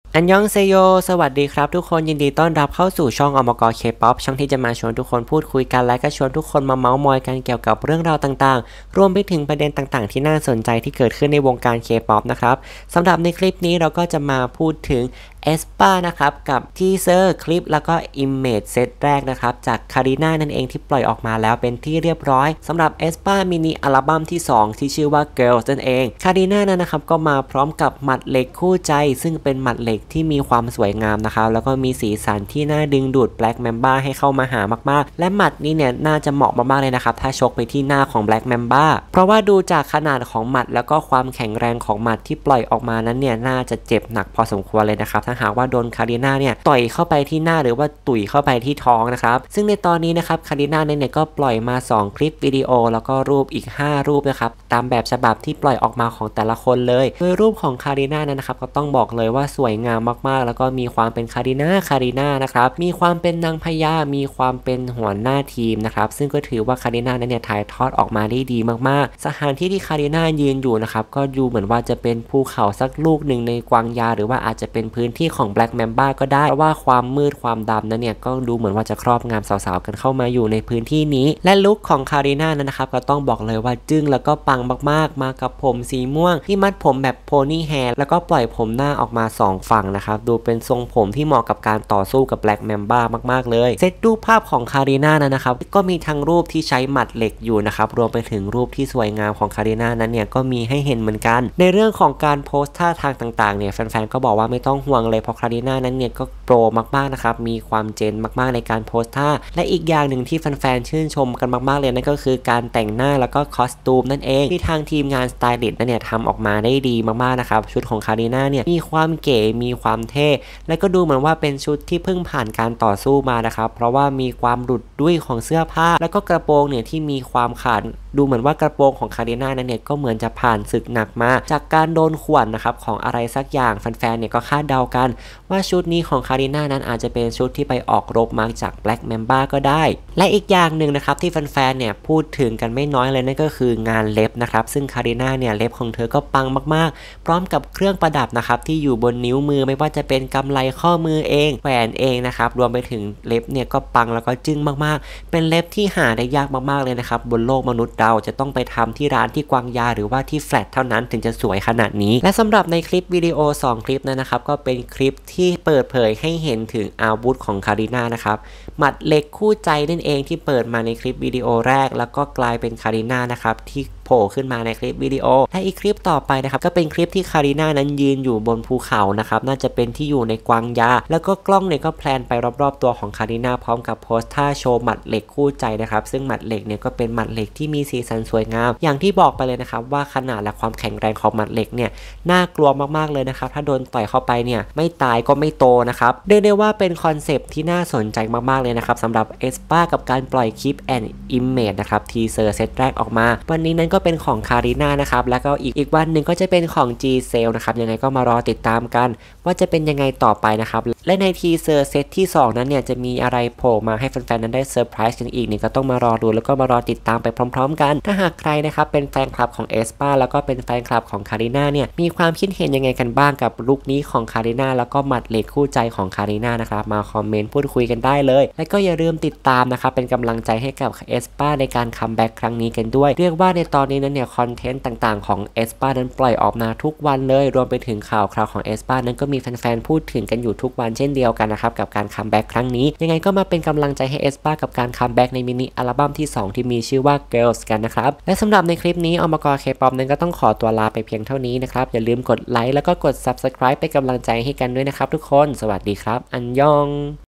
อันยองเซโยสวัสดีครับทุกคนยินดีต้อนรับเข้าสู่ช่องอมกเคป๊อปช่องที่จะมาชวนทุกคนพูดคุยกันและก็ชวนทุกคนมาเมาส์มอยกันเกี่ยวกับเรื่องราวต่างๆรวมไปถึงประเด็นต่างๆที่น่าสนใจที่เกิดขึ้นในวงการเคป๊อปนะครับสำหรับในคลิปนี้เราก็จะมาพูดถึงเอสปานะครับกับทีเซอร์คลิปแล้วก็อิมเมจเซตแรกนะครับจากคาริน่านั่นเองที่ปล่อยออกมาแล้วเป็นที่เรียบร้อยสำหรับเอสปามินิอัลบั้มที่2ที่ชื่อว่า Girls นั่นเองคาริน่านั้นนะครับก็มาพร้อมกับหมัดเหล็กคู่ใจซึ่งเป็นหมัดเหล็กที่มีความสวยงามนะครับแล้วก็มีสีสันที่น่าดึงดูด Black Mamba ให้เข้ามาหามากๆและหมัดนี้เนี่ยน่าจะเหมาะมากๆเลยนะครับถ้าชกไปที่หน้าของ Black Mamba เพราะว่าดูจากขนาดของหมัดแล้วก็ความแข็งแรงของหมัดที่ปล่อยออกมานั้นเนี่ยน่าจะเจ็บหนักพอสมควรเลยนะครับถ้าหากว่าโดนคาริน่าเนี่ยต่อยเข้าไปที่หน้าหรือว่าตุ๋ยเข้าไปที่ท้องนะครับซึ่งในตอนนี้นะครับคาริน่าเนี่ยก็ปล่อยมา2คลิปวิดีโอแล้วก็รูปอีก5รูปนะครับตามแบบฉบับที่ปล่อยออกมาของแต่ละคนเลยโดยรูปของคาริน่านั้นนะครับก็ต้องบอกเลยว่าสวยงามมากๆแล้วก็มีความเป็นคาริน่านะครับมีความเป็นนางพญามีความเป็นหัวหน้าทีมนะครับซึ่งก็ถือว่าคาริน่านั้นเนี่ยถ่ายทอดออกมาได้ดีมากๆสถานที่ที่คาริน่ายืนอยู่นะครับก็ดูเหมือนว่าจะเป็นภูเขาสักลูกหนึ่งในกวางยาหรือว่าอาจจะเป็นพื้นที่ของ Black Mamba ก็ได้เพราะว่าความมืดความดำนั้นเนี่ยก็ดูเหมือนว่าจะครอบงำสาวๆกันเข้ามาอยู่ในพื้นที่นี้และลุคของคาริน่านั้นนะครับก็ต้องบอกเลยว่าจึ้งแล้วก็ปังมากๆมากับผมสีม่วงที่มัดผมแบบโพนี่แฮร์แล้วก็ปล่อยผมหน้าออกมา2ฝั่งนะครับดูเป็นทรงผมที่เหมาะกับการต่อสู้กับ Black Mamba มากๆเลยเซตรูปภาพของคาริน่านั้นนะครับก็มีทั้งรูปที่ใช้หมัดเหล็กอยู่นะครับรวมไปถึงรูปที่สวยงามของคาริน่านั้นเนี่ยก็มีให้เห็นเหมือนกันในเรื่องของการโพสท่าทางต่างๆเนี่ยแฟนๆก็บอกว่าไม่ต้องห่วงเลยเพราะคาริน่านั้นเนี่ยก็โปรมากๆนะครับมีความเจนมากๆในการโพสท่าและอีกอย่างหนึ่งที่แฟนๆชื่นชมกันมากๆเลยนั่นก็คือการแต่งหน้าแล้วก็คอสตูมนั่นเองที่ทางทีมงานสไตลิสต์นั่นเนี่ยทำออกมาได้ดีมากๆนะครับชุดของคาริน่าเนี่ยมีความเก๋มีความเท่และก็ดูเหมือนว่าเป็นชุดที่เพิ่งผ่านการต่อสู้มานะครับเพราะว่ามีความหลุดดุ้ยของเสื้อผ้าแล้วก็กระโปรงเนี่ยที่มีความขาดดูเหมือนว่ากระโปรงของคาริน่านั้นเนี่ยก็เหมือนจะผ่านศึกหนักมาจากการโดนข่วนนะครับของอะไรสักอย่างแฟนๆเนี่ยก็คาดเดากันว่าชุดนี้ของคาริน่านั้นอาจจะเป็นชุดที่ไปออกรบมาจาก Black Mamba ก็ได้และอีกอย่างหนึ่งนะครับที่แฟนๆเนี่ยพูดถึงกันไม่น้อยเลยนั่นก็คืองานเล็บนะครับซึ่งคาริน่าเนี่ยเล็บของเธอก็ปังมากๆพร้อมกับเครื่องประดับนะครับที่อยู่บนนิ้วมือไม่ว่าจะเป็นกำไลข้อมือเองแหวนเองนะครับรวมไปถึงเล็บเนี่ยก็ปังแล้วก็จึ้งมากๆเป็นเล็บที่หาได้ยากมากๆเลยนะครับบนโลกมนุษย์เราจะต้องไปทำที่ร้านที่กวางยาหรือว่าที่แฟลตเท่านั้นถึงจะสวยขนาดนี้และสำหรับในคลิปวิดีโอ2คลิปนั้นนะครับก็เป็นคลิปที่เปิดเผยให้เห็นถึงอาวุธของคาริน่านะครับหมัดเหล็กคู่ใจนั่นเองที่เปิดมาในคลิปวิดีโอแรกแล้วก็กลายเป็นคาริน่านะครับที่โผล่ขึ้นมาในคลิปวิดีโอและอีกคลิปต่อไปนะครับก็เป็นคลิปที่คาริน่านั้นยืนอยู่บนภูเขานะครับน่าจะเป็นที่อยู่ในกวางยาแล้วก็กล้องเนี่ยก็แพลนไปรอบๆตัวของคาริน่าพร้อมกับโพสท่าโชว์หมัดเหล็กคู่ใจนะครับซึ่งหมัดเหล็กเนี่ยก็เป็นหมัดเหล็กที่มีสีสันสวยงามอย่างที่บอกไปเลยนะครับว่าขนาดและความแข็งแรงของหมัดเหล็กเนี่ยน่ากลัวมากๆเลยนะครับถ้าโดนต่อยเข้าไปเนี่ยไม่ตายก็ไม่โตนะครับเรียกได้ว่าเป็นคอนเซปต์ที่น่าสนใจมากๆเลยนะครับสำหรับเอสปากับการปล่อยคลิปแอนด์อิมเมจนะครับทีเซอร์เซตแรกออกมาวันนี้นั้นก็เป็นของคาริน่านะครับแล้วก็อีกวันหนึ่งก็จะเป็นของ G Cell นะครับยังไงก็มารอติดตามกันว่าจะเป็นยังไงต่อไปนะครับและในทีเซอร์เซตที่2นั้นเนี่ยจะมีอะไรโผล่มาให้แฟนๆนั้นได้เซอร์ไพรส์กันอีกนี่ก็ต้องมารอดูแล้วก็มารอติดตามไปพร้อมๆกันถ้าหากใครนะครับเป็นแฟนคลับของเอสปาแล้วก็เป็นแฟนคลับของคาริน่าเนี่ยมีความคิดเห็นยังไงกันบ้างกับลุคนี้ของคาริน่าแล้วก็หมัดเหล็กคู่ใจของคาริน่านะครับมาคอมเมนต์พูดคุยกันได้เลยและก็อย่าลืมติดตามนะครับเป็นกำลังใจให้กับเอสปาในการคัมแบ็กครั้งนี้กันด้วยเรียกว่าในตอนนี้นั้นเนี่ยคอนเทนต์ต่างๆของเอสปานั้นปล่อยออกมาทุกวันเลยรวมไปถึงข่าวของเอสปานั้นก็มีแฟนๆพูดถึงกันอยู่ทุกวันเช่นเดียวกันนะครับกับการคัมแบ็กครั้งนี้ยังไงก็มาเป็นกำลังใจให้เอสปากับการคัมแบ็กในมินิอัลบั้มที่2ที่มีชื่อว่า Girls กันนะครับและสำหรับในคลิปนี้อมกเคป๊อปนั้นก็ต้องขอตัวลาไปเพียงเท่านี้นะครับอย่าลืมกดไลค์แล้วก็กด Subscribe เป็นกำลังใจให้กันด้วยนะครับทุกคนสวัสดีครับอันยอง